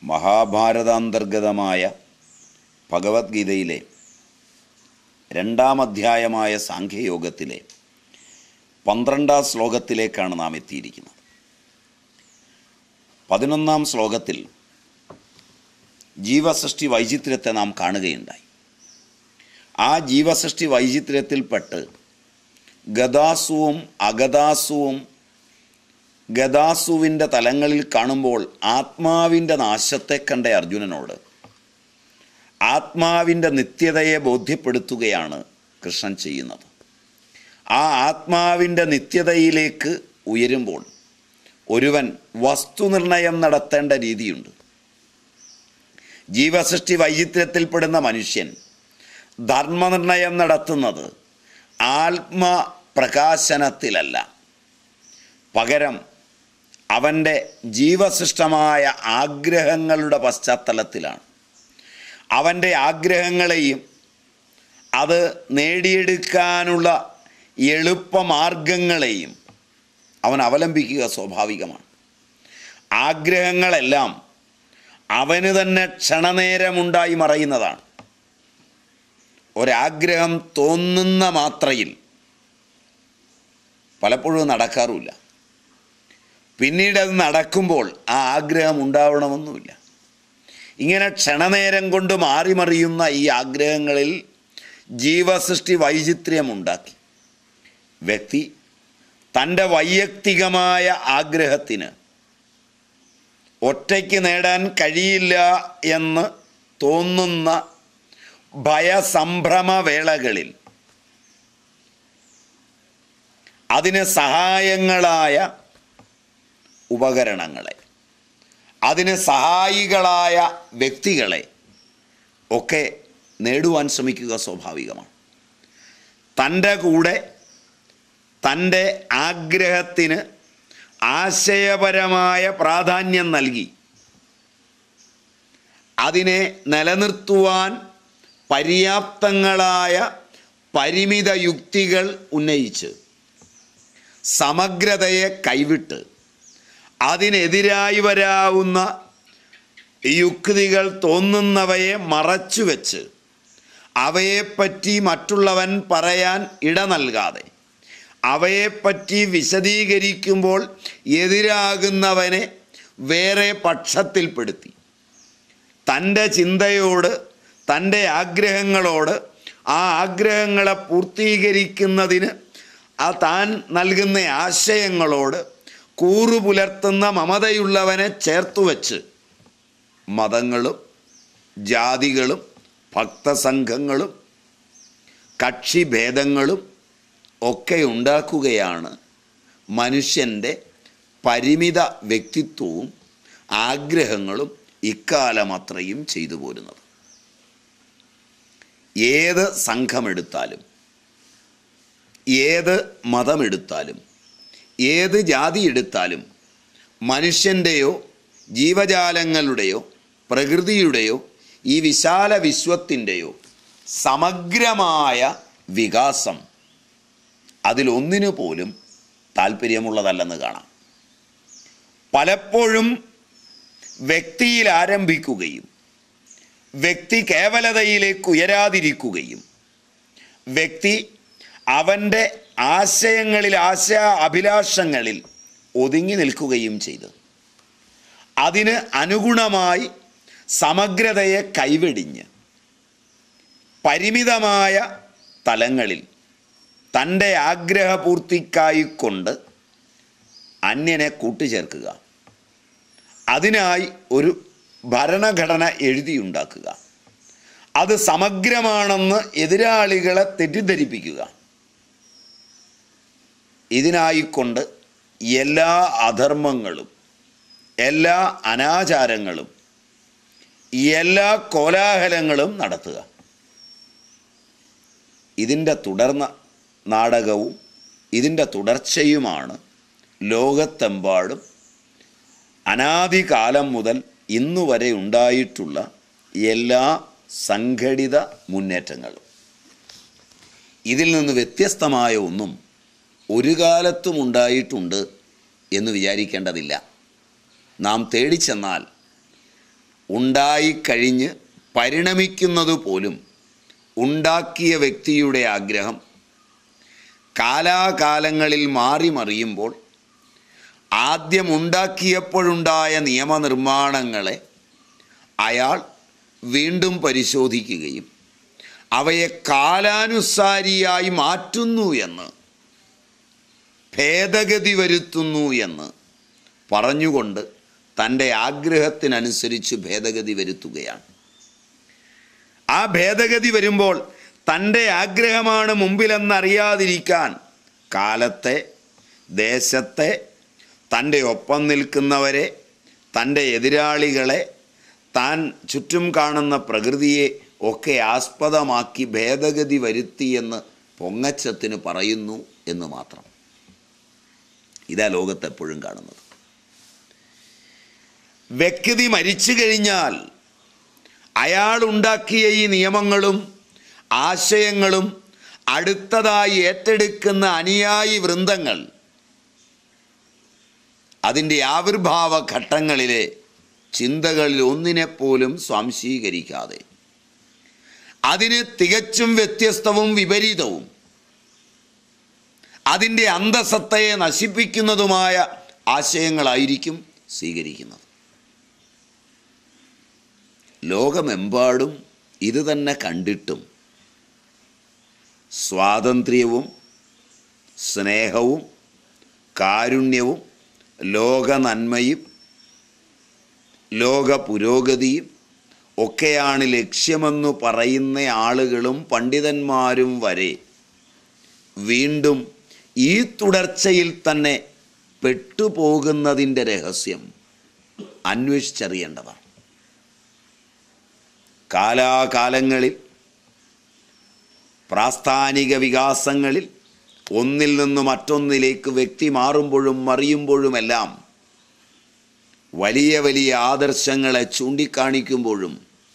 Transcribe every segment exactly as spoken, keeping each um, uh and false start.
മഹാഭാരതാന്തർഗതമായ ഭഗവത്ഗീതയിലെ രണ്ടാം അധ്യായമായ സാഖ്യയോഗത്തിലെ പന്ത്രണ്ടാം ശ്ലോകത്തിലേക്കാണ് നാം എത്തിയിരിക്കുന്നത്. പതിനൊന്നാം ശ്ലോകത്തിൽ ജീവസൃഷ്ടി വൈചിത്ര്യത്തെ നാം കാണുകയുണ്ടായി. ആ ജീവസൃഷ്ടി വൈചിത്ര്യത്തിൽപ്പെട്ട് ഗതാസുവും അഗതാസുവും ഗതാസുവിൻ്റെ തലങ്ങളിൽ കാണുമ്പോൾ ആത്മാവിൻ്റെ നാശത്തെ കണ്ട അർജുനനോട് ആത്മാവിൻ്റെ നിത്യതയെ ബോധ്യപ്പെടുത്തുകയാണ് കൃഷ്ണൻ ചെയ്യുന്നത്. ആ ആത്മാവിൻ്റെ നിത്യതയിലേക്ക് ഉയരുമ്പോൾ ഒരുവൻ വസ്തുനിർണയം നടത്തേണ്ട രീതിയുണ്ട്. ജീവസൃഷ്ടി വൈചിത്ര്യത്തിൽപ്പെടുന്ന മനുഷ്യൻ ധർമ്മനിർണയം നടത്തുന്നത് ആത്മപ്രകാശനത്തിലല്ല, പകരം അവൻ്റെ ജീവസൃഷ്ടമായ ആഗ്രഹങ്ങളുടെ പശ്ചാത്തലത്തിലാണ്. അവൻ്റെ ആഗ്രഹങ്ങളെയും അത് നേടിയെടുക്കാനുള്ള എളുപ്പമാർഗങ്ങളെയും അവൻ അവലംബിക്കുക സ്വാഭാവികമാണ്. ആഗ്രഹങ്ങളെല്ലാം അവന് തന്നെ ക്ഷണനേരമുണ്ടായി മറയുന്നതാണ്. ഒരാഗ്രഹം തോന്നുന്ന മാത്രയിൽ പലപ്പോഴും നടക്കാറുമില്ല. പിന്നീട് അത് നടക്കുമ്പോൾ ആ ആഗ്രഹം ഉണ്ടാവണമെന്നുമില്ല. ഇങ്ങനെ ക്ഷണനേരം കൊണ്ട് മാറിമറിയുന്ന ഈ ആഗ്രഹങ്ങളിൽ ജീവസൃഷ്ടി വൈചിത്ര്യമുണ്ടാക്കി വ്യക്തി തൻ്റെ വൈയക്തികമായ ആഗ്രഹത്തിന് ഒറ്റയ്ക്ക് നേടാൻ കഴിയില്ല എന്ന് തോന്നുന്ന ഭയസംഭ്രമവേളകളിൽ അതിന് സഹായങ്ങളായ ഉപകരണങ്ങളെ, അതിന് സഹായികളായ വ്യക്തികളെ ഒക്കെ നേടുവാൻ ശ്രമിക്കുക സ്വാഭാവികമാണ്. തൻ്റെ കൂടെ തൻ്റെ ആഗ്രഹത്തിന് ആശയപരമായ പ്രാധാന്യം നൽകി അതിനെ നിലനിർത്തുവാൻ പര്യാപ്തങ്ങളായ പരിമിത യുക്തികൾ ഉന്നയിച്ച് സമഗ്രതയെ കൈവിട്ട് അതിനെതിരായി വരാവുന്ന യുക്തികൾ തോന്നുന്നവയെ മറച്ചുവെച്ച് അവയെപ്പറ്റി മറ്റുള്ളവൻ പറയാൻ ഇട നൽകാതെ അവയെപ്പറ്റി വിശദീകരിക്കുമ്പോൾ എതിരാകുന്നവനെ വേറെ പക്ഷത്തിൽപ്പെടുത്തി തൻ്റെ ചിന്തയോട് തൻ്റെ ആഗ്രഹങ്ങളോട് ആ ആഗ്രഹങ്ങളെ പൂർത്തീകരിക്കുന്നതിന് ആ താൻ നൽകുന്ന ആശയങ്ങളോട് കൂറുപുലർത്തുന്ന മമതയുള്ളവനെ ചേർത്തുവച്ച് മതങ്ങളും ജാതികളും ഭക്തസംഘങ്ങളും കക്ഷിഭേദങ്ങളും ഒക്കെ ഉണ്ടാക്കുകയാണ് മനുഷ്യൻ്റെ പരിമിത വ്യക്തിത്വവും ആഗ്രഹങ്ങളും ഇക്കാലമത്രയും ചെയ്തു പോരുന്നത്. ഏത് സംഘമെടുത്താലും ഏത് മതമെടുത്താലും ഏത് ജാതി എടുത്താലും മനുഷ്യൻ്റെയോ ജീവജാലങ്ങളുടെയോ പ്രകൃതിയുടെയോ ഈ വിശാല വിശ്വത്തിൻ്റെയോ സമഗ്രമായ വികാസം അതിലൊന്നിനു പോലും താല്പര്യമുള്ളതല്ലെന്ന് കാണാം. പലപ്പോഴും വ്യക്തിയിൽ ആരംഭിക്കുകയും വ്യക്തി കേവലതയിലേക്ക് ഉയരാതിരിക്കുകയും വ്യക്തി അവൻ്റെ ആശയങ്ങളിൽ ആശയ അഭിലാഷങ്ങളിൽ ഒതുങ്ങി നിൽക്കുകയും ചെയ്തു അതിന് അനുഗുണമായി സമഗ്രതയെ കൈവെടിഞ്ഞ് പരിമിതമായ തലങ്ങളിൽ തൻ്റെ ആഗ്രഹപൂർത്തിക്കായിക്കൊണ്ട് അന്യനെ കൂട്ടിച്ചേർക്കുക, അതിനായി ഒരു ഭരണഘടന എഴുതിയുണ്ടാക്കുക, അത് സമഗ്രമാണെന്ന് എതിരാളികളെ തെറ്റിദ്ധരിപ്പിക്കുക, ഇതിനായിക്കൊണ്ട് എല്ലാ അധർമ്മങ്ങളും എല്ലാ അനാചാരങ്ങളും എല്ലാ കോലാഹലങ്ങളും നടത്തുക. ഇതിൻ്റെ തുടർന്ന നാടകവും ഇതിൻ്റെ തുടർച്ചയുമാണ് ലോകത്തെമ്പാടും അനാദികാലം മുതൽ ഇന്നുവരെ ഉണ്ടായിട്ടുള്ള എല്ലാ സംഘടിത മുന്നേറ്റങ്ങളും. ഇതിൽ നിന്ന് വ്യത്യസ്തമായ ഒന്നും ഒരു കാലത്തും ഉണ്ടായിട്ടുണ്ട് എന്ന് വിചാരിക്കേണ്ടതില്ല. നാം തേടിച്ചെന്നാൽ ഉണ്ടായിക്കഴിഞ്ഞ് പരിണമിക്കുന്നത് പോലും ഉണ്ടാക്കിയ വ്യക്തിയുടെ ആഗ്രഹം കാലാകാലങ്ങളിൽ മാറി മറിയുമ്പോൾ ആദ്യം ഉണ്ടാക്കിയപ്പോഴുണ്ടായ നിയമനിർമ്മാണങ്ങളെ അയാൾ വീണ്ടും പരിശോധിക്കുകയും അവയെ കാലാനുസാരിയായി മാറ്റുന്നു എന്ന്, ഭേദഗതി വരുത്തുന്നു എന്ന് പറഞ്ഞുകൊണ്ട് തൻ്റെ ആഗ്രഹത്തിനനുസരിച്ച് ഭേദഗതി വരുത്തുകയാണ്. ആ ഭേദഗതി വരുമ്പോൾ തൻ്റെ ആഗ്രഹമാണ് മുമ്പിലെന്നറിയാതിരിക്കാൻ കാലത്തെ, ദേശത്തെ, തൻ്റെ ഒപ്പം നിൽക്കുന്നവരെ, തൻ്റെ എതിരാളികളെ, താൻ ചുറ്റും കാണുന്ന പ്രകൃതിയെ ഒക്കെ ആസ്പദമാക്കി ഭേദഗതി വരുത്തിയെന്ന് പൊങ്ങച്ചത്തിന് പറയുന്നു എന്ന് മാത്രം. ഇതാ ലോകത്തെപ്പോഴും കാണുന്നത്. വ്യക്തി മരിച്ചു കഴിഞ്ഞാൽ അയാൾ ഉണ്ടാക്കിയ ഈ നിയമങ്ങളും ആശയങ്ങളും അടുത്തതായി ഏറ്റെടുക്കുന്ന അനുയായി വൃന്ദങ്ങൾ അതിൻ്റെ ആവിർഭാവ ഘട്ടങ്ങളിലെ ചിന്തകളിൽ ഒന്നിനെപ്പോലും സ്വാംശീകരിക്കാതെ അതിന് തികച്ചും വ്യത്യസ്തവും വിപരീതവും അതിൻ്റെ അന്തസത്തയെ നശിപ്പിക്കുന്നതുമായ ആശയങ്ങളായിരിക്കും സ്വീകരിക്കുന്നത്. ലോകമെമ്പാടും ഇത് തന്നെ കണ്ടിട്ടും സ്വാതന്ത്ര്യവും സ്നേഹവും കാരുണ്യവും ലോക നന്മയും ലോക പുരോഗതിയും ഒക്കെയാണ് ലക്ഷ്യമെന്നു പറയുന്ന ആളുകളും പണ്ഡിതന്മാരും വരെ വീണ്ടും ഈ തുടർച്ചയിൽ തന്നെ പെട്ടുപോകുന്നതിൻ്റെ രഹസ്യം അന്വേഷിച്ചറിയേണ്ടതാണ്. കാലാകാലങ്ങളിൽ പ്രാസ്ഥാനിക വികാസങ്ങളിൽ ഒന്നിൽ നിന്ന് മറ്റൊന്നിലേക്ക് വ്യക്തി മാറുമ്പോഴും മറിയുമ്പോഴുമെല്ലാം വലിയ വലിയ ആദർശങ്ങളെ ചൂണ്ടിക്കാണിക്കുമ്പോഴും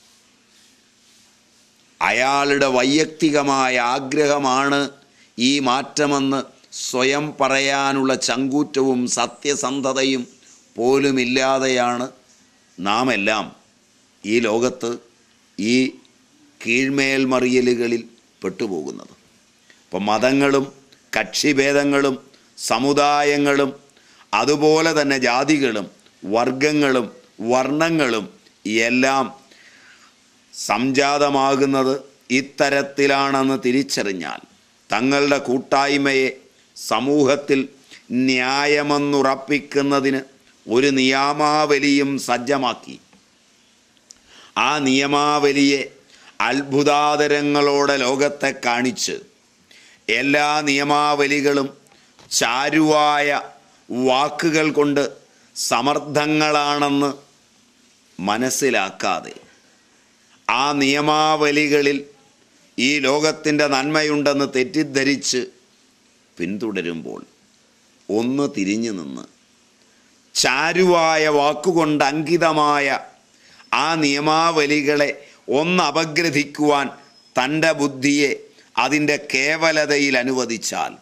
അയാളുടെ വൈയക്തികമായ ആഗ്രഹമാണ് ഈ മാറ്റമെന്ന് സ്വയം പറയാനുള്ള ചങ്കൂറ്റവും സത്യസന്ധതയും പോലുമില്ലാതെയാണ് നാം എല്ലാം ഈ ലോകത്ത് ഈ കീഴ്മേൽമറിയലുകളിൽ പെട്ടുപോകുന്നത്. ഇപ്പം മതങ്ങളും കക്ഷിഭേദങ്ങളും സമുദായങ്ങളും അതുപോലെ തന്നെ ജാതികളും വർഗങ്ങളും വർണ്ണങ്ങളും എല്ലാം സംജാതമാകുന്നത് ഇത്തരത്തിലാണെന്ന് തിരിച്ചറിഞ്ഞാൽ തങ്ങളുടെ കൂട്ടായ്മയെ സമൂഹത്തിൽ ന്യായമെന്നുറപ്പിക്കുന്നതിന് ഒരു നിയമാവലിയും സജ്ജമാക്കി ആ നിയമാവലിയെ അത്ഭുതാതരങ്ങളോടെ ലോകത്തെ കാണിച്ച് എല്ലാ നിയമാവലികളും ചാരുവായ വാക്കുകൾ കൊണ്ട് സമർത്ഥങ്ങളാണെന്ന് മനസ്സിലാക്കാതെ ആ നിയമാവലികളിൽ ഈ ലോകത്തിൻ്റെ നന്മയുണ്ടെന്ന് തെറ്റിദ്ധരിച്ച് പിന്തുടരുമ്പോൾ ഒന്ന് തിരിഞ്ഞു നിന്ന് ചാരുവായ വാക്കുകൊണ്ട് അങ്കിതമായ ആ നിയമാവലികളെ ഒന്ന് അപഗ്രഥിക്കുവാൻ തൻ്റെ ബുദ്ധിയെ അതിൻ്റെ കേവലതയിൽ അനുവദിച്ചാൽ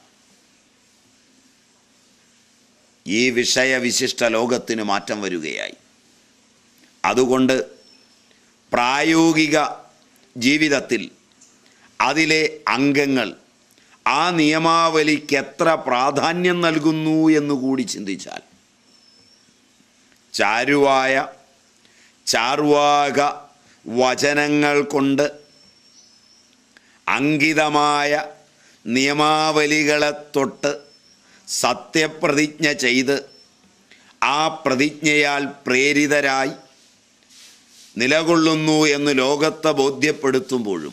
ഈ വിഷയവിശിഷ്ട ലോകത്തിന് മാറ്റം വരികയായി. അതുകൊണ്ട് പ്രായോഗിക ജീവിതത്തിൽ അതിലെ അംഗങ്ങൾ ആ നിയമാവലിക്ക് എത്ര പ്രാധാന്യം നൽകുന്നു എന്നുകൂടി ചിന്തിച്ചാൽ ചാരുവായ ചാർവാക വചനങ്ങൾ കൊണ്ട് അങ്കിതമായ നിയമാവലികളെ തൊട്ട് സത്യപ്രതിജ്ഞ ചെയ്ത് ആ പ്രതിജ്ഞയാൽ പ്രേരിതരായി നിലകൊള്ളുന്നു എന്ന് ലോകത്തെ ബോധ്യപ്പെടുത്തുമ്പോഴും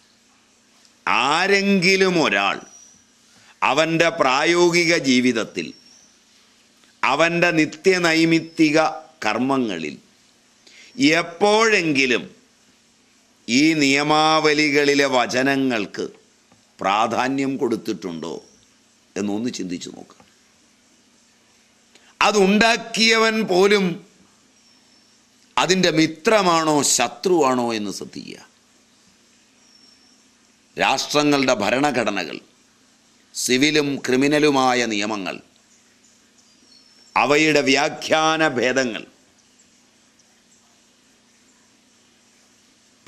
ആരെങ്കിലും ഒരാൾ അവൻ്റെ പ്രായോഗിക ജീവിതത്തിൽ അവൻ്റെ നിത്യനൈമിത്തിക കർമ്മങ്ങളിൽ എപ്പോഴെങ്കിലും ഈ നിയമാവലികളിലെ വചനങ്ങൾക്ക് പ്രാധാന്യം കൊടുത്തിട്ടുണ്ടോ എന്നൊന്ന് ചിന്തിച്ചു നോക്കുക. അതുണ്ടാക്കിയവൻ പോലും അതിൻ്റെ മിത്രമാണോ ശത്രുവാണോ എന്ന് ശ്രദ്ധിക്കുക. രാഷ്ട്രങ്ങളുടെ ഭരണഘടനകൾ, സിവിലും ക്രിമിനലുമായ നിയമങ്ങൾ, അവയുടെ വ്യാഖ്യാന ഭേദങ്ങൾ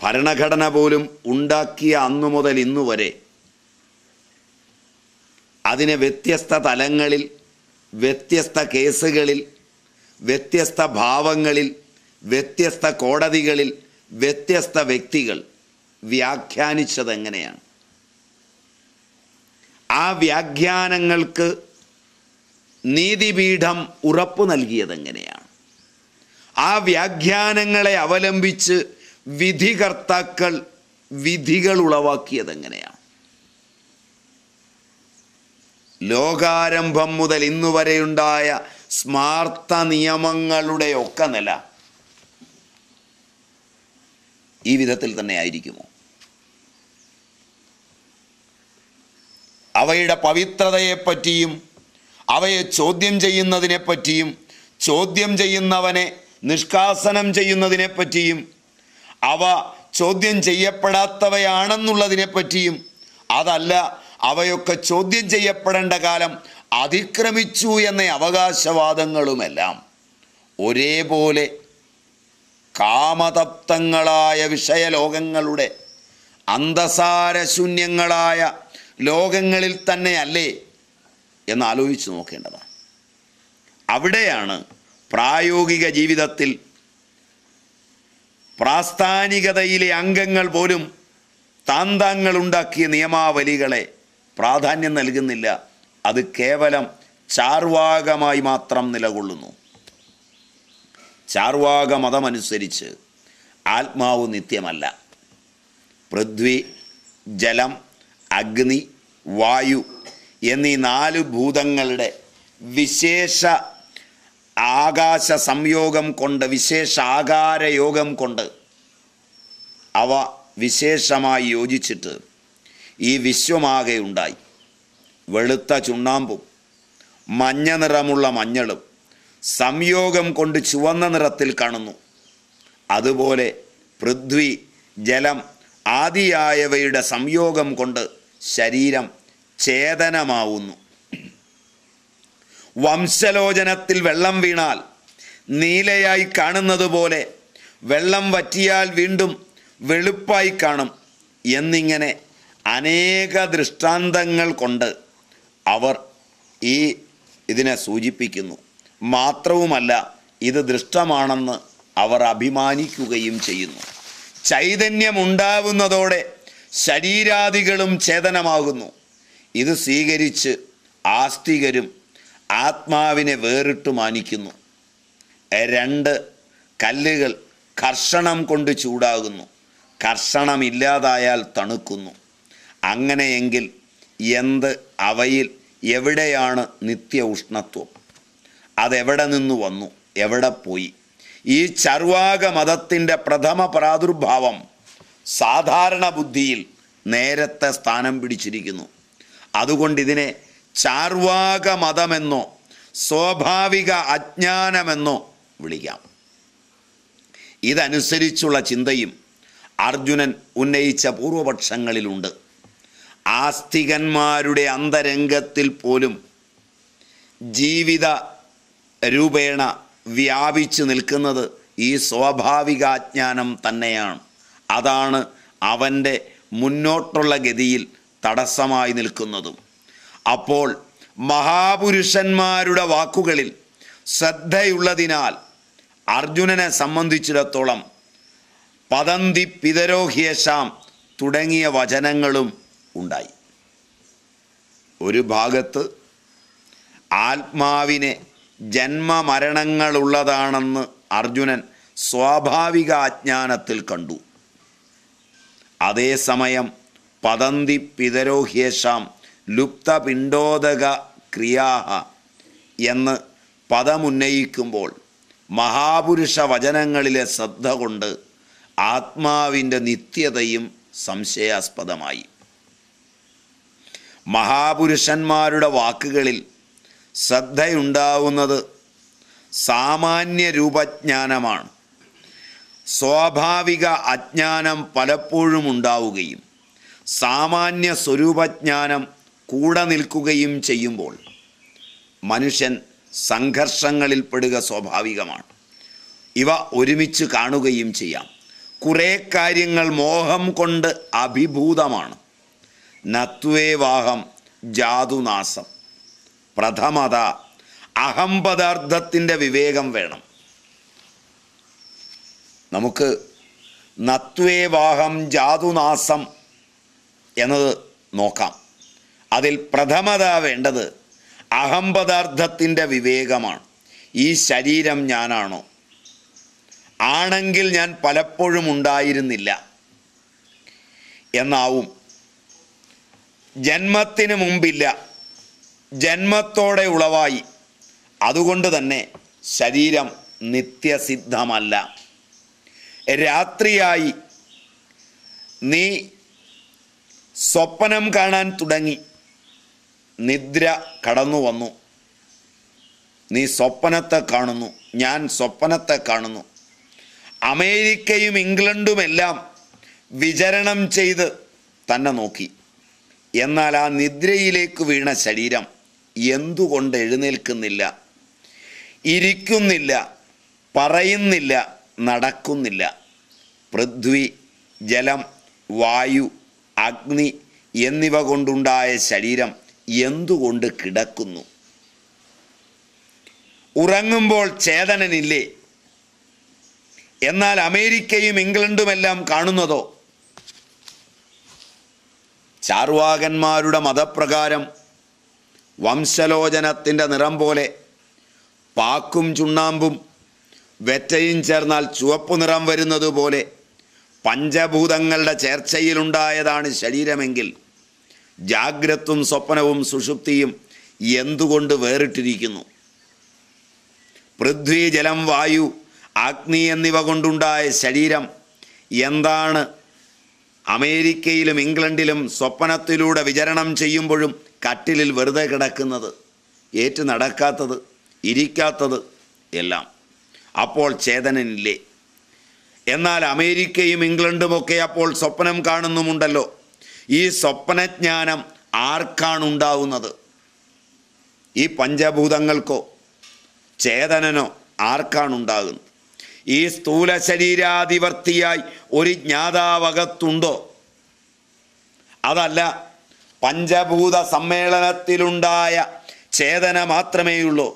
ഭരണഘടന പോലും ഉണ്ടാക്കിയ അന്നു മുതൽ ഇന്നു വരെ അതിനെ വ്യത്യസ്ത തലങ്ങളിൽ, വ്യത്യസ്ത കേസുകളിൽ, വ്യത്യസ്ത ഭാവങ്ങളിൽ, വ്യത്യസ്ത കോടതികളിൽ, വ്യത്യസ്ത വ്യക്തികൾ വ്യാഖ്യാനിച്ചത് എങ്ങനെയാണ്? ആ വ്യാഖ്യാനങ്ങൾക്ക് നീതിപീഠം ഉറപ്പു നൽകിയതെങ്ങനെയാണ്? ആ വ്യാഖ്യാനങ്ങളെ അവലംബിച്ച് വിധികർത്താക്കൾ വിധികൾ ഉളവാക്കിയതെങ്ങനെയാണ്? ലോകാരംഭം മുതൽ ഇന്നുവരെയുണ്ടായ സ്മാർത്ത നിയമങ്ങളുടെ ഒക്കെ നില ഈ വിധത്തിൽ തന്നെ ആയിരിക്കുമോ? അവയുടെ പവിത്രതയെപ്പറ്റിയും അവയെ ചോദ്യം ചെയ്യുന്നതിനെപ്പറ്റിയും ചോദ്യം ചെയ്യുന്നവനെ നിഷ്കാസനം ചെയ്യുന്നതിനെപ്പറ്റിയും അവ ചോദ്യം ചെയ്യപ്പെടാത്തവയാണെന്നുള്ളതിനെപ്പറ്റിയും അതല്ല അവയൊക്കെ ചോദ്യം ചെയ്യപ്പെടേണ്ട കാലം അതിക്രമിച്ചു എന്ന അവകാശവാദങ്ങളുമെല്ലാം ഒരേപോലെ കാമതപ്തങ്ങളായ വിഷയലോകങ്ങളുടെ അന്തസാരശൂന്യങ്ങളായ ലോകങ്ങളിൽ തന്നെയല്ലേ എന്നാലോചിച്ച് നോക്കേണ്ടതാണ്. അവിടെയാണ് പ്രായോഗിക ജീവിതത്തിൽ പ്രാസ്ഥാനികതയിലെ അംഗങ്ങൾ പോലും താന്താങ്ങളുണ്ടാക്കിയ നിയമാവലികളെ പ്രാധാന്യം നൽകുന്നില്ല. അത് കേവലം ചാർവാകമായി മാത്രം നിലകൊള്ളുന്നു. ചാർവാക മതമനുസരിച്ച് ആത്മാവ് നിത്യമല്ല. പൃഥ്വി, ജലം, അഗ്നി, വായു എന്നീ നാല് ഭൂതങ്ങളുടെ വിശേഷ ആകാശ സംയോഗം കൊണ്ട്, വിശേഷ ആകാരയോഗം കൊണ്ട് അവ വിശേഷമായി യോജിച്ചിട്ട് ഈ വിശ്വമാകെ ഉണ്ടായി. വെളുത്ത ചുണ്ണാമ്പും മഞ്ഞ നിറമുള്ള മഞ്ഞളും സംയോഗം കൊണ്ട് ചുവന്ന നിറത്തിൽ കാണുന്നു. അതുപോലെ പൃഥ്വി, ജലം ആദിയായവയുടെ സംയോഗം കൊണ്ട് ശരീരം ചേതനമാവുന്നു. വംശലോചനത്തിൽ വെള്ളം വീണാൽ നീലയായി കാണുന്നത് പോലെ വെള്ളം വറ്റിയാൽ വീണ്ടും വെളുപ്പായി കാണും എന്നിങ്ങനെ അനേക ദൃഷ്ടാന്തങ്ങൾ കൊണ്ട് അവർ ഈ ഇതിനെ സൂചിപ്പിക്കുന്നു. മാത്രവുമല്ല, ഇത് ദൃഷ്ടമാണെന്ന് അവർ അഭിമാനിക്കുകയും ചെയ്യുന്നു. ചൈതന്യമുണ്ടാവുന്നതോടെ ശരീരാദികളും ചേതനമാകുന്നു. ഇത് സ്വീകരിച്ച് ആസ്തികരും ആത്മാവിനെ വേറിട്ട് മാനിക്കുന്നു. രണ്ട് കല്ലുകൾ കർഷണം കൊണ്ട് ചൂടാകുന്നു. കർഷണമില്ലാതായാൽ തണുക്കുന്നു. അങ്ങനെയെങ്കിൽ എന്ത് അവയിൽ എവിടെയാണ് നിത്യ ഉഷ്ണത്വം? അതെവിടെ നിന്ന് വന്നു? എവിടെ പോയി? ഈ ചർവാക മതത്തിൻ്റെ പ്രഥമ പ്രാദുർഭാവം സാധാരണ ബുദ്ധിയിൽ നേരത്തെ സ്ഥാനം പിടിച്ചിരിക്കുന്നു. അതുകൊണ്ട് ഇതിനെ ചാർവാക മതമെന്നോ സ്വാഭാവിക അജ്ഞാനമെന്നോ വിളിക്കാം. ഇതനുസരിച്ചുള്ള ചിന്തയും അർജുനൻ ഉന്നയിച്ച പൂർവപക്ഷങ്ങളിലുണ്ട്. ആസ്തികന്മാരുടെ അന്തരംഗത്തിൽ പോലും ജീവിത രൂപേണ വ്യാപിച്ചു നിൽക്കുന്നത് ഈ സ്വാഭാവിക അജ്ഞാനം തന്നെയാണ്. അതാണ് അവൻ്റെ മുന്നോട്ടുള്ള ഗതിയിൽ തടസ്സമായി നിൽക്കുന്നതും. അപ്പോൾ മഹാപുരുഷന്മാരുടെ വാക്കുകളിൽ ശ്രദ്ധയുള്ളതിനാൽ അർജുനനെ സംബന്ധിച്ചിടത്തോളം പതന്തി പിതരോഹ്യേഷാം തുടങ്ങിയ വചനങ്ങളും ഉണ്ടായി. ഒരു ഭാഗത്ത് ആത്മാവിനെ ജന്മമരണങ്ങളുള്ളതാണെന്ന് അർജുനൻ സ്വാഭാവിക അജ്ഞാനത്തിൽ കണ്ടു. അതേസമയം പതന്തി പിതരോഹ്യേഷാം ലുപ്തപിണ്ഡോദക ക്രിയാഹ എന്ന് പദമുന്നയിക്കുമ്പോൾ മഹാപുരുഷ വചനങ്ങളിലെ ശ്രദ്ധ കൊണ്ട് ആത്മാവിൻ്റെ നിത്യതയും സംശയാസ്പദമായി. മഹാപുരുഷന്മാരുടെ വാക്കുകളിൽ ശ്രദ്ധയുണ്ടാവുന്നത് സാമാന്യ രൂപജ്ഞാനമാണ്. സ്വാഭാവിക അജ്ഞാനം പലപ്പോഴും ഉണ്ടാവുകയും സാമാന്യ സ്വരൂപജ്ഞാനം കൂടെ നിൽക്കുകയും ചെയ്യുമ്പോൾ മനുഷ്യൻ സംഘർഷങ്ങളിൽപ്പെടുക സ്വാഭാവികമാണ്. ഇവ ഒരുമിച്ച് കാണുകയും ചെയ്യാം. കുറേ കാര്യങ്ങൾ മോഹം കൊണ്ട് അഭിഭൂതമാണ്. നത്വേവാഹം ജാതുനാസം. പ്രഥമത അഹംപദാർത്ഥത്തിൻ്റെ വിവേകം വേണം. നമുക്ക് നത്വേവാഹം ജാതുനാസം എന്നത് നോക്കാം. അതിൽ പ്രഥമത വേണ്ടത് അഹംപദാർത്ഥത്തിൻ്റെ വിവേകമാണ്. ഈ ശരീരം ഞാനാണോ? ആണെങ്കിൽ ഞാൻ പലപ്പോഴും ഉണ്ടായിരുന്നില്ല എന്നാവും. ജന്മത്തിന് മുമ്പില്ല, ജന്മത്തോടെ ഉളവായി. അതുകൊണ്ട് തന്നെ ശരീരം നിത്യസിദ്ധമല്ല. രാത്രിയായി, നീ സ്വപ്നം കാണാൻ തുടങ്ങി, നിദ്ര കടന്നു വന്നു, നീ സ്വപ്നത്തെ കാണുന്നു, ഞാൻ സ്വപ്നത്തെ കാണുന്നു. അമേരിക്കയും ഇംഗ്ലണ്ടുമെല്ലാം വിചരണം ചെയ്ത് തന്നെ നോക്കി. എന്നാൽ ആ നിദ്രയിലേക്ക് വീണ ശരീരം എന്തുകൊണ്ട് എഴുന്നേൽക്കുന്നില്ല, ഇരിക്കുന്നില്ല, പറയുന്നില്ല, നടക്കുന്നില്ല? പൃഥ്വി, ജലം, വായു, അഗ്നി എന്നിവ കൊണ്ടുണ്ടായ ശരീരം എന്തുകൊണ്ട് കിടക്കുന്നു? ഉറങ്ങുമ്പോൾ ചേതനനില്ലേ? എന്നാൽ അമേരിക്കയും ഇംഗ്ലണ്ടുമെല്ലാം കാണുന്നതോ? ചാർവാകന്മാരുടെ മതപ്രകാരം വംശലോചനത്തിൻ്റെ നിറം പോലെ പാക്കും ചുണ്ണാമ്പും വെറ്റയും ചേർന്നാൽ ചുവപ്പ് നിറം വരുന്നത് പോലെ പഞ്ചഭൂതങ്ങളുടെ ചേർച്ചയിലുണ്ടായതാണ് ശരീരമെങ്കിൽ ജാഗ്രത്തും സ്വപ്നവും സുഷുപ്തിയും എന്തുകൊണ്ട് വേറിട്ടിരിക്കുന്നു? പൃഥ്വി, ജലം, വായു, അഗ്നി എന്നിവ കൊണ്ടുണ്ടായ ശരീരം എന്താണ് അമേരിക്കയിലും ഇംഗ്ലണ്ടിലും സ്വപ്നത്തിലൂടെ വിചരണം ചെയ്യുമ്പോഴും കട്ടിലിൽ വെറുതെ കിടക്കുന്നത്, ഏറ്റു നടക്കാത്തത്, ഇരിക്കാത്തത് എല്ലാം? അപ്പോൾ ചേതനനില്ലേ? എന്നാൽ അമേരിക്കയും ഇംഗ്ലണ്ടുമൊക്കെ അപ്പോൾ സ്വപ്നം കാണുന്നുമുണ്ടല്ലോ. ഈ സ്വപ്നജ്ഞാനം ആർക്കാണുണ്ടാവുന്നത്? ഈ പഞ്ചഭൂതങ്ങൾക്കോ ചേതനനോ ആർക്കാണുണ്ടാകുന്നത്? ഈ സ്ഥൂല ശരീരാധിവർത്തിയായി ഒരു ജ്ഞാതാവകത്തുണ്ടോ? അതല്ല, പഞ്ചഭൂത സമ്മേളനത്തിലുണ്ടായ ചേതന മാത്രമേയുള്ളൂ.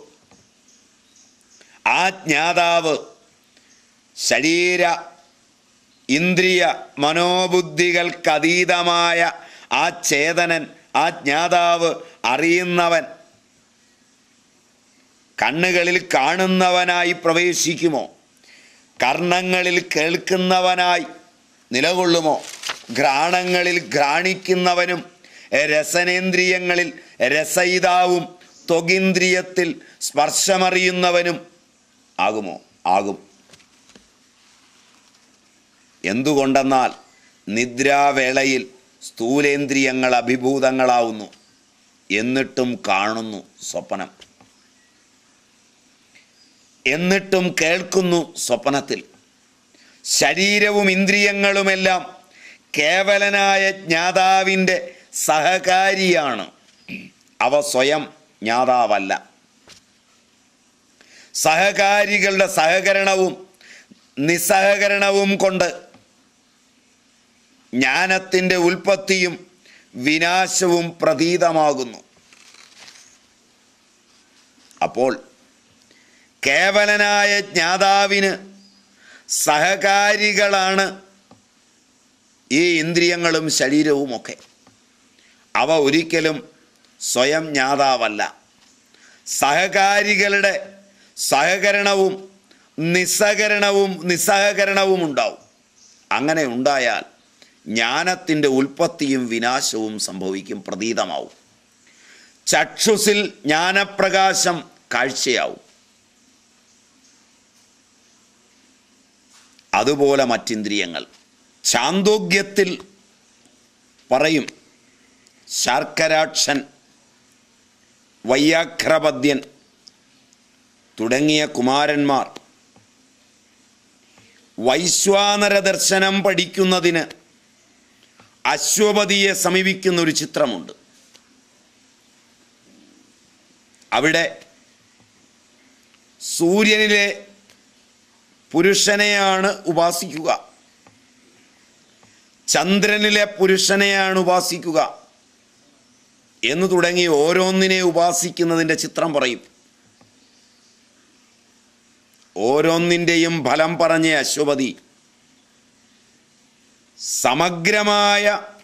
ആ ജ്ഞാതാവ് ശരീര ഇന്ദ്രിയ മനോബുദ്ധികൾക്കതീതമായ ആ ചേതനൻ, ആ ജ്ഞാതാവ്, അറിയുന്നവൻ കണ്ണുകളിൽ കാണുന്നവനായി പ്രവേശിക്കുമോ? കർണങ്ങളിൽ കേൾക്കുന്നവനായി നിലകൊള്ളുമോ? ഘ്രാണങ്ങളിൽ ഘ്രാണിക്കുന്നവനും രസനേന്ദ്രിയങ്ങളിൽ രസയിതാവും ത്വഗിന്ദ്രിയത്തിൽ സ്പർശമറിയുന്നവനും ആകുമോ? ആകും. എന്തുകൊണ്ടെന്നാൽ നിദ്രാവേളയിൽ സ്ഥൂലേന്ദ്രിയങ്ങൾ അഭിഭൂതങ്ങളാവുന്നു, എന്നിട്ടും കാണുന്നു സ്വപ്നം, എന്നിട്ടും കേൾക്കുന്നു സ്വപ്നത്തിൽ. ശരീരവും ഇന്ദ്രിയങ്ങളുമെല്ലാം കേവലനായ ജ്ഞാതാവിൻ്റെ സഹകാരിയാണ്. അവ സ്വയം ജ്ഞാതാവല്ല. സഹകാരികളുടെ സഹകരണവും നിസ്സഹകരണവും കൊണ്ട് ജ്ഞാനത്തിൻ്റെ ഉൽപ്പത്തിയും വിനാശവും പ്രതീതമാകുന്നു. അപ്പോൾ കേവലനായ ജ്ഞാതാവിന് സഹകാരികളാണ് ഈ ഇന്ദ്രിയങ്ങളും ശരീരവുമൊക്കെ. അവ ഒരിക്കലും സ്വയം ജ്ഞാതാവല്ല. സഹകാരികളുടെ സഹകരണവും നിസ്സഹകരണവും നിസ്സഹകരണവും ഉണ്ടാവും. അങ്ങനെ ഉണ്ടായാൽ ജ്ഞാനത്തിൻ്റെ ഉൽപ്പത്തിയും വിനാശവും സംഭവിക്കും, പ്രതീതമാവും. ചക്ഷുസിൽ ജ്ഞാനപ്രകാശം കാഴ്ചയാവും. അതുപോലെ മറ്റിന്ദ്രിയങ്ങൾ. ചാന്തോഗ്യത്തിൽ പറയും, ശാർക്കരാക്ഷൻ, വയ്യാഘ്രപദ്യൻ തുടങ്ങിയ കുമാരന്മാർ വൈശ്വാനര ദർശനം പഠിക്കുന്നതിന് അശ്വപതിയെ സമീപിക്കുന്നൊരു ചിത്രമുണ്ട്. അവിടെ സൂര്യനിലെ പുരുഷനെയാണ് ഉപാസിക്കുക. ചന്ദ്രനിലെ പുരുഷനെയാണ് ഉപാസിക്കുക എന്ന് തുടങ്ങി ഓരോന്നിനെ ഉപാസിക്കുന്നതിൻ്റെ ചിത്രം പറയും. ഓരോന്നിൻ്റെയും ഫലം പറഞ്ഞ അശ്വപതി സമഗ്രമായ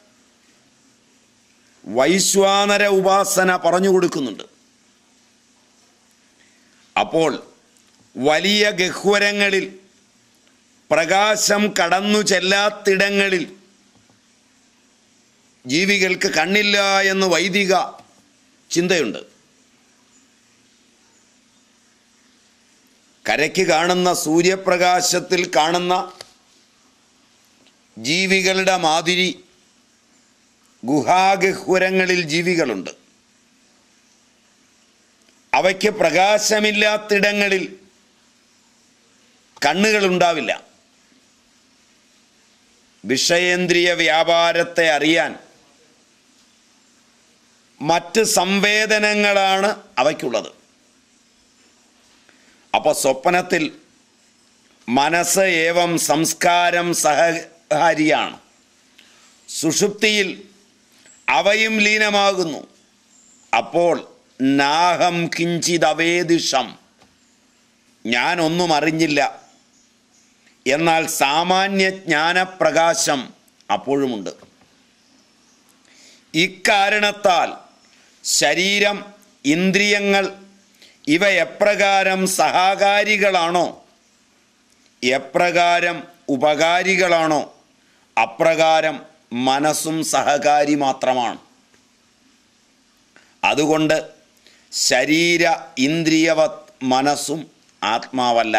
വൈശ്വാനര ഉപാസന പറഞ്ഞു കൊടുക്കുന്നുണ്ട്. അപ്പോൾ വലിയ ഗഹ്വരങ്ങളിൽ പ്രകാശം കടന്നു ചെല്ലാത്തിടങ്ങളിൽ ജീവികൾക്ക് കണ്ണില്ല എന്ന് വൈദിക ചിന്തയുണ്ട്. കരയ്ക്ക് കാണുന്ന സൂര്യപ്രകാശത്തിൽ കാണുന്ന ജീവികളുടെ മാതിരി ഗുഹാഗഹ്വരങ്ങളിൽ ജീവികളുണ്ട്. അവയ്ക്ക് പ്രകാശമില്ലാത്തിടങ്ങളിൽ കണ്ണുകളുണ്ടാവില്ല. വിഷയേന്ദ്രിയ വ്യാപാരത്തെ അറിയാൻ മറ്റ് സംവേദനങ്ങളാണ് അവയ്ക്കുള്ളത്. അപ്പോൾ സ്വപ്നത്തിൽ മനസ്സ് ഏവം സംസ്കാരം സഹകാരിയാണ്. സുഷുപ്തിയിൽ അവയും ലീനമാകുന്നു. അപ്പോൾ നാഹം കിഞ്ചിതവേദിഷം, ഞാനൊന്നും അറിഞ്ഞില്ല. എന്നാൽ സാമാന്യ ജ്ഞാനപ്രകാശം അപ്പോഴുമുണ്ട്. ഇക്കാരണത്താൽ ശരീരം, ഇന്ദ്രിയങ്ങൾ ഇവ എപ്രകാരം സഹകാരികളാണോ, എപ്രകാരം ഉപകാരികളാണോ, അപ്രകാരം മനസ്സും സഹകാരി മാത്രമാണ്. അതുകൊണ്ട് ശരീര ഇന്ദ്രിയവത് മനസ്സും ആത്മാവല്ല.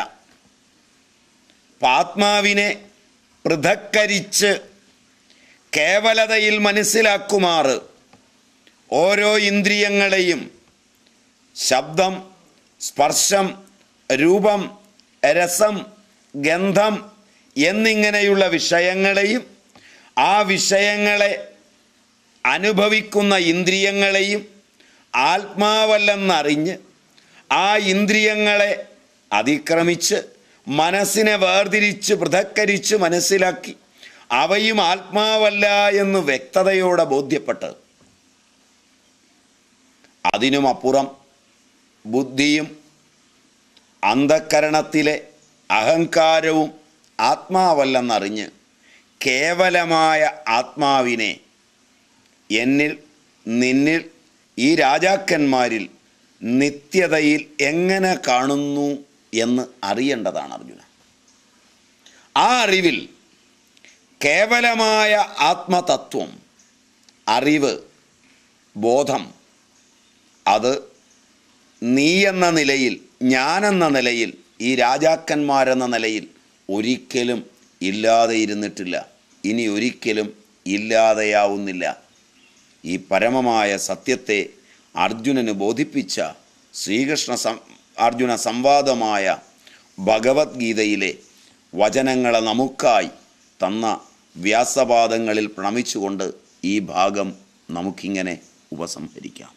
ആത്മാവിനെ പൃഥക്കരിച്ച് കേവലതയിൽ മനസ്സിലാക്കുമാറ് ഓരോ ഇന്ദ്രിയങ്ങളെയും ശബ്ദം, സ്പർശം, രൂപം, രസം, ഗന്ധം എന്നിങ്ങനെയുള്ള വിഷയങ്ങളെയും ആ വിഷയങ്ങളെ അനുഭവിക്കുന്ന ഇന്ദ്രിയങ്ങളെയും ആത്മാവല്ലെന്നറിഞ്ഞ് ആ ഇന്ദ്രിയങ്ങളെ അതിക്രമിച്ച് മനസ്സിനെ വേർതിരിച്ച് പൃഥക്കരിച്ച് മനസ്സിലാക്കി അവയും ആത്മാവല്ല എന്ന് വ്യക്തതയോടെ ബോധ്യപ്പെട്ട് അതിനുമപ്പുറം ബുദ്ധിയും അന്ധക്കരണത്തിലെ അഹങ്കാരവും ആത്മാവല്ലെന്നറിഞ്ഞ് കേവലമായ ആത്മാവിനെ എന്നിൽ, നിന്നിൽ, ഈ രാജാക്കന്മാരിൽ നിത്യതയിൽ എങ്ങനെ കാണുന്നു എന്ന് അറിയേണ്ടതാണ് അർജുന. ആ അറിവിൽ കേവലമായ ആത്മതത്വം, അറിവ്, ബോധം അത് നീ എന്ന നിലയിൽ, ഞാനെന്ന നിലയിൽ, ഈ രാജാക്കന്മാരെന്ന നിലയിൽ ഒരിക്കലും ഇല്ലാതെ ഇരുന്നിട്ടില്ല, ഇനി ഒരിക്കലും ഇല്ലാതെയാവുന്നില്ല. ഈ പരമമായ സത്യത്തെ അർജുനന് ബോധിപ്പിച്ച ശ്രീകൃഷ്ണ സം അർജുന സംവാദമായ ഭഗവത്ഗീതയിലെ വചനങ്ങളെ നമുക്കായി തന്ന വ്യാസപാദങ്ങളിൽ പ്രണമിച്ചുകൊണ്ട് ഈ ഭാഗം നമുക്കിങ്ങനെ ഉപസംഹരിക്കാം.